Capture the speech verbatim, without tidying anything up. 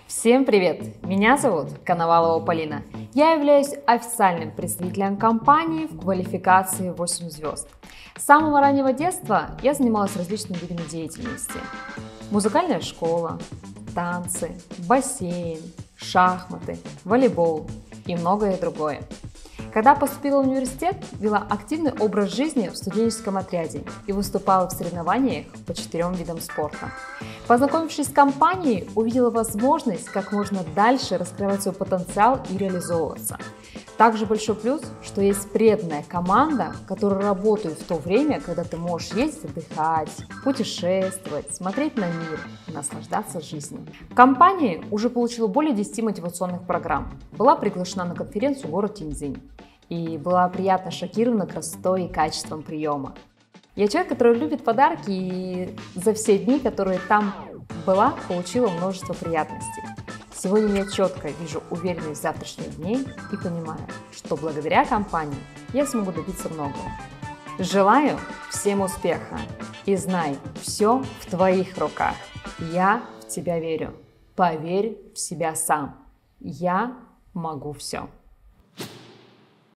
Всем привет! Меня зовут Коновалова Полина. Я являюсь официальным представителем компании в квалификации восемь звезд. С самого раннего детства я занималась различными видами деятельности. Музыкальная школа, танцы, бассейн, шахматы, волейбол и многое другое. Когда поступила в университет, вела активный образ жизни в студенческом отряде и выступала в соревнованиях по четырем видам спорта. Познакомившись с компанией, увидела возможность как можно дальше раскрывать свой потенциал и реализовываться. Также большой плюс, что есть преданная команда, которая работает в то время, когда ты можешь ездить отдыхать, путешествовать, смотреть на мир и наслаждаться жизнью. В компании уже получила более десяти мотивационных программ, была приглашена на конференцию в город Тяньцзинь и была приятно шокирована красотой и качеством приема. Я человек, который любит подарки, и за все дни, которые там была, получила множество приятностей. Сегодня я четко вижу уверенность в завтрашних дней и понимаю, что благодаря компании я смогу добиться многого. Желаю всем успеха и знай, все в твоих руках. Я в тебя верю. Поверь в себя сам. Я могу все.